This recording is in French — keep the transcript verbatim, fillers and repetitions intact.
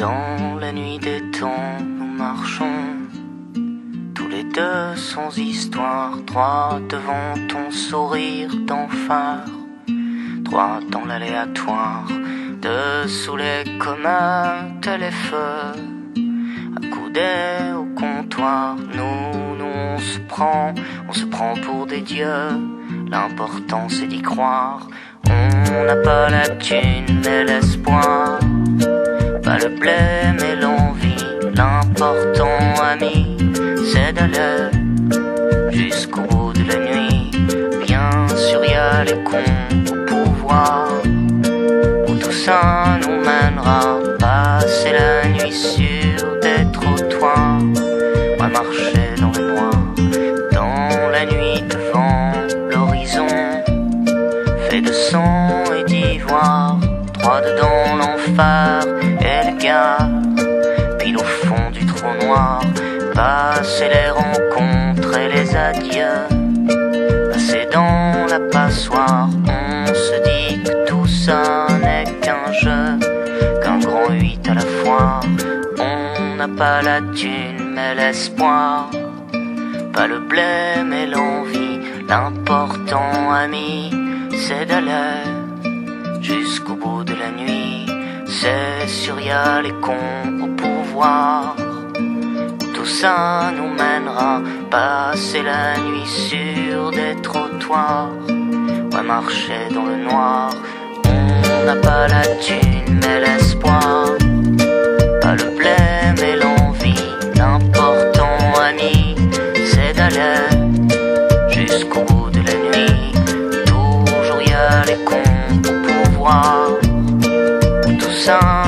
Dans la nuit des temps, nous marchons tous les deux sans histoire, droit devant ton sourire d'enfant, droit dans l'aléatoire, dessous les communs, les feux, accoudés au comptoir. Nous, nous on se prend, on se prend pour des dieux, l'important c'est d'y croire. On n'a pas la thune mais l'espoir, pas le blé mais l'envie. L'important ami c'est d'aller jusqu'au bout de la nuit. Bien sûr y a les cons au pouvoir, où tout ça nous mènera. Passer la nuit sur des trottoirs, moi marcher dans le noir, dans la nuit devant l'horizon fait de sang et d'ivoire, droit dedans l'enfer et le gars, pile au fond du trou noir. Passer les rencontres et les adieux, passer dans la passoire. On se dit que tout ça n'est qu'un jeu, qu'un grand huit à la fois. On n'a pas la thune mais l'espoir, pas le blé mais l'envie. L'important ami c'est d'aller jusqu'au bout de la nuit. C'est sûr y a les cons au pouvoir, tout ça nous mènera. Passer la nuit sur des trottoirs, ouais marcher dans le noir. On n'a pas la thune mais l'espoir, pas le blé mais l'envie. L'important ami c'est d'aller jusqu'au bout de la nuit. Toujours y a les cons au pouvoir, où tout ça